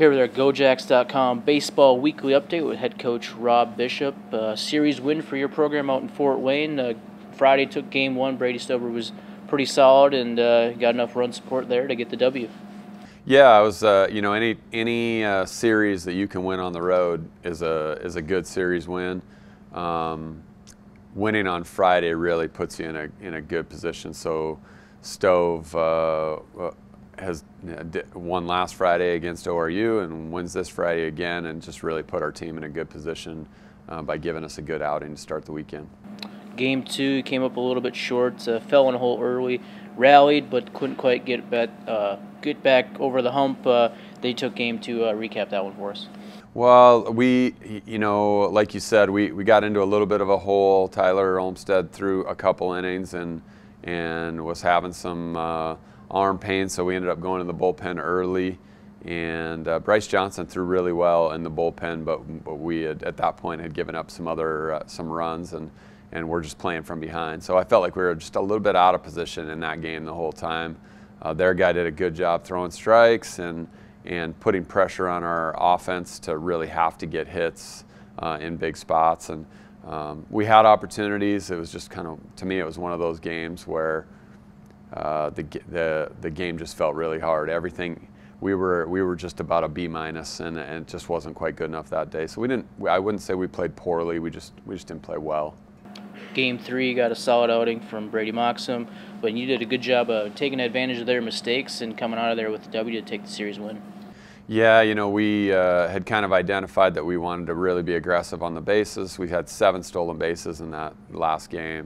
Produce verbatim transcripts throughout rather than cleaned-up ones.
Here with our Go Jacks dot com baseball weekly update with head coach Rob Bishop. Uh, series win for your program out in Fort Wayne. Uh, Friday took game one. Brady Stover was pretty solid and uh, got enough run support there to get the W. Yeah, I was. Uh, you know, any any uh, series that you can win on the road is a is a good series win. Um, winning on Friday really puts you in a in a good position. So, Stove uh, has won last Friday against O R U and wins this Friday again, and just really put our team in a good position uh, by giving us a good outing to start the weekend. Game two came up a little bit short, uh, fell in a hole early, rallied but couldn't quite get back, uh, get back over the hump. Uh, they took game two. Uh, recap that one for us. Well, we, you know, like you said, we, we got into a little bit of a hole. Tyler Olmstead threw a couple innings and and was having some uh, arm pain, so we ended up going to the bullpen early. And uh, Bryce Johnson threw really well in the bullpen, but, but we had, at that point had given up some other uh, some runs, and and we're just playing from behind. So I felt like we were just a little bit out of position in that game the whole time. Uh, their guy did a good job throwing strikes and and putting pressure on our offense to really have to get hits uh, in big spots. And um, we had opportunities. It was just kind of, to me, it was one of those games where uh, the the the game just felt really hard. Everything. We were we were just about a B minus, and, and it just wasn't quite good enough that day. So we didn't. I wouldn't say we played poorly. We just we just didn't play well. Game three got a solid outing from Brady Moxham, but you did a good job of taking advantage of their mistakes and coming out of there with the W to take the series win. Yeah, you know, we uh, had kind of identified that we wanted to really be aggressive on the bases. We had seven stolen bases in that last game,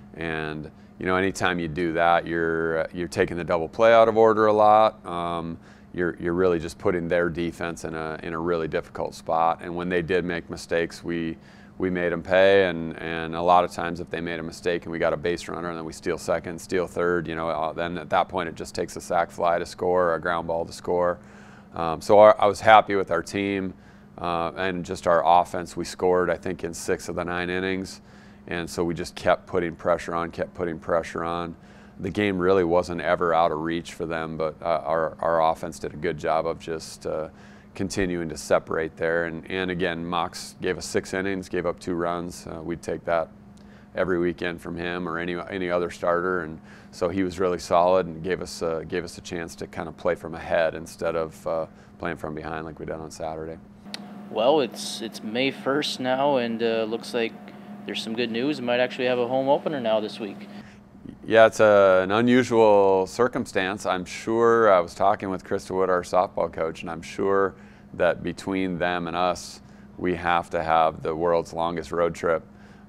and you know, anytime you do that, you're you're taking the double play out of order a lot. Um, You're, you're really just putting their defense in a in a really difficult spot. And when they did make mistakes, we we made them pay. And, and a lot of times, if they made a mistake and we got a base runner and then we steal second, steal third, you know, then at that point it just takes a sac fly to score, or a ground ball to score. Um, so our, I was happy with our team uh, and just our offense. We scored, I think, in six of the nine innings, and so we just kept putting pressure on, kept putting pressure on. The game really wasn't ever out of reach for them, but uh, our, our offense did a good job of just uh, continuing to separate there. And, and again, Mox gave us six innings, gave up two runs. Uh, we'd take that every weekend from him or any any other starter, and so he was really solid and gave us uh, gave us a chance to kind of play from ahead instead of uh, playing from behind like we did on Saturday. Well, it's it's May first now, and uh, looks like there's some good news. We might actually have a home opener now this week. Yeah, it's a, an unusual circumstance. I'm sure, I was talking with Krista Wood, our softball coach, and I'm sure that between them and us, we have to have the world's longest road trip.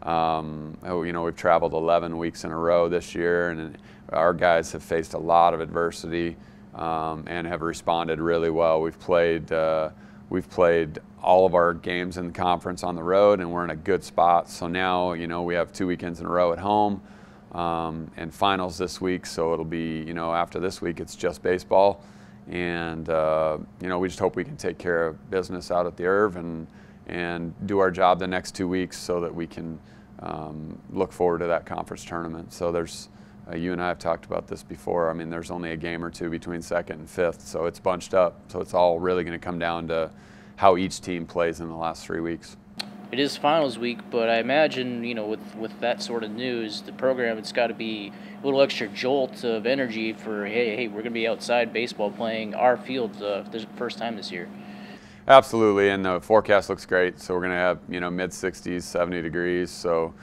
Um, you know, we've traveled eleven weeks in a row this year, and our guys have faced a lot of adversity um, and have responded really well. We've played, uh, we've played all of our games in the conference on the road, and we're in a good spot. So now, you know, we have two weekends in a row at home. Um, and finals this week, so it'll be, you know, after this week it's just baseball, and uh, you know, we just hope we can take care of business out at the Erv and and do our job the next two weeks so that we can um, look forward to that conference tournament. So there's, uh, you and I have talked about this before. I mean, there's only a game or two between second and fifth, so it's bunched up. So it's all really going to come down to how each team plays in the last three weeks. It is finals week, but I imagine, you know, with, with that sort of news, the program, it's got to be a little extra jolt of energy for, hey, hey, we're going to be outside baseball playing our field uh, for the first time this year. Absolutely, and the forecast looks great. So we're going to have, you know, mid sixties, seventy degrees. So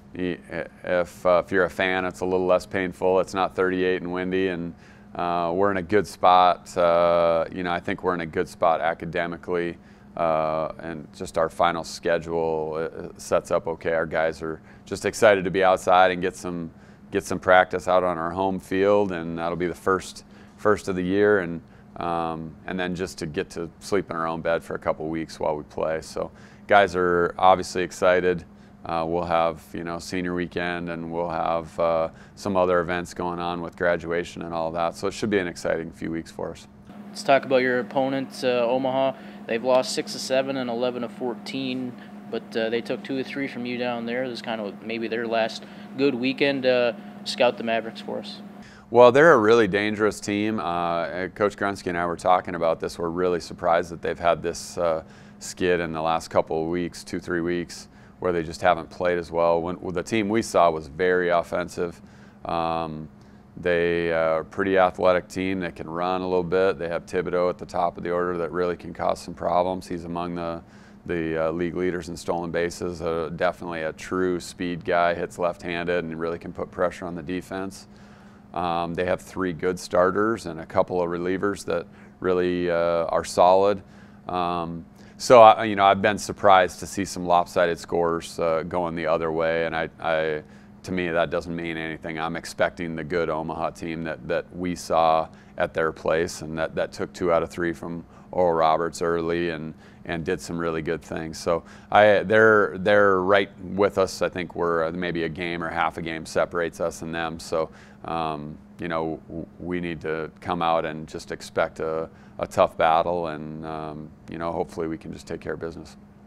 if, uh, if you're a fan, it's a little less painful. It's not thirty-eight and windy, and uh, we're in a good spot. Uh, you know, I think we're in a good spot academically. Uh, and just our final schedule uh, sets up okay. Our guys are just excited to be outside and get some get some practice out on our home field, and that'll be the first first of the year, and um, and then just to get to sleep in our own bed for a couple weeks while we play. So guys are obviously excited. Uh, we'll have, you know, senior weekend, and we'll have uh, some other events going on with graduation and all that. So it should be an exciting few weeks for us. Let's talk about your opponent, uh, Omaha. They've lost six of seven and eleven of fourteen, but uh, they took two or three from you down there. This is kind of maybe their last good weekend. Uh, scout the Mavericks for us. Well, they're a really dangerous team. Uh, Coach Grunsky and I were talking about this. We're really surprised that they've had this uh, skid in the last couple of weeks, two, three weeks, where they just haven't played as well. When, well, the team we saw was very offensive. Um, they are a pretty athletic team that can run a little bit. They have Thibodeau at the top of the order that really can cause some problems. He's among the, the uh, league leaders in stolen bases. Uh, definitely a true speed guy, hits left-handed and really can put pressure on the defense. Um, they have three good starters and a couple of relievers that really uh, are solid. Um, so, I, you know, I've been surprised to see some lopsided scores uh, going the other way, and I, I, to me, that doesn't mean anything. I'm expecting the good Omaha team that, that we saw at their place, and that, that took two out of three from Oral Roberts early and, and did some really good things. So I, they're, they're right with us. I think we're maybe a game or half a game separates us and them. So, um, you know, we need to come out and just expect a, a tough battle, and, um, you know, hopefully we can just take care of business.